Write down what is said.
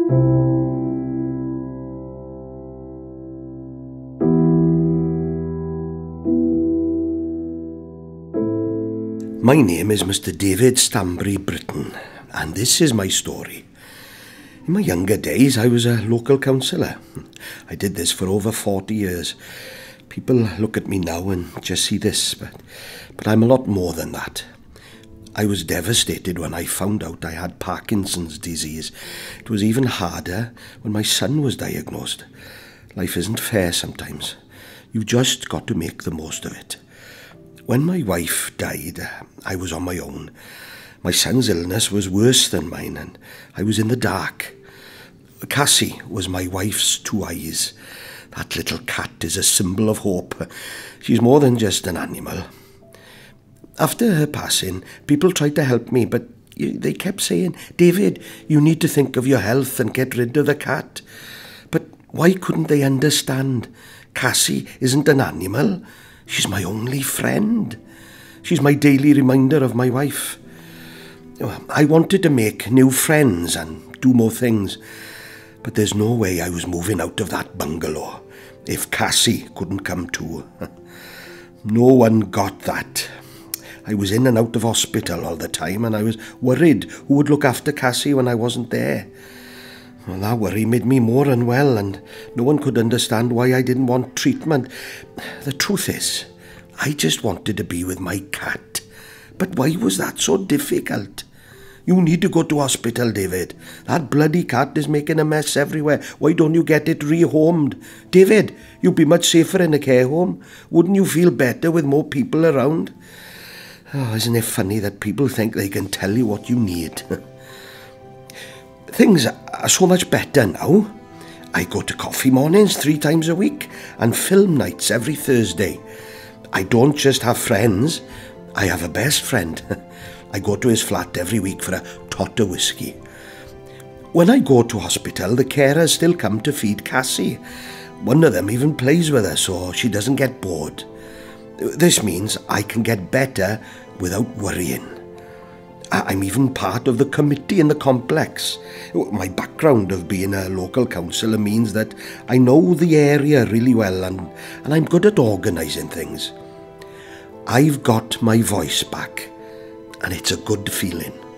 My name is Mr. David Stanbury Britton, and this is my story. In my younger days, I was a local councillor. I did this for over 40 years. People look at me now and just see this, but I'm a lot more than that. I was devastated when I found out I had Parkinson's disease. It was even harder when my son was diagnosed. Life isn't fair sometimes. You've just got to make the most of it. When my wife died, I was on my own. My son's illness was worse than mine, and I was in the dark. Cassie was my wife's two eyes. That little cat is a symbol of hope. She's more than just an animal. After her passing, people tried to help me, but they kept saying, "David, you need to think of your health and get rid of the cat." But why couldn't they understand? Cassie isn't an animal. She's my only friend. She's my daily reminder of my wife. I wanted to make new friends and do more things, but there's no way I was moving out of that bungalow if Cassie couldn't come too. No one got that. I was in and out of hospital all the time, and I was worried who would look after Cassie when I wasn't there. Well, that worry made me more unwell, and no one could understand why I didn't want treatment. The truth is, I just wanted to be with my cat. But why was that so difficult? You need to go to hospital, David. That bloody cat is making a mess everywhere. Why don't you get it rehomed? David, you'd be much safer in a care home. Wouldn't you feel better with more people around? Oh, isn't it funny that people think they can tell you what you need? Things are so much better now. I go to coffee mornings 3 times a week and film nights every Thursday. I don't just have friends, I have a best friend. I go to his flat every week for a tot of whiskey. When I go to hospital, the carers still come to feed Cassie. One of them even plays with her so she doesn't get bored. This means I can get better without worrying. I'm even part of the committee in the complex. My background of being a local councillor means that I know the area really well, and I'm good at organising things. I've got my voice back, and it's a good feeling.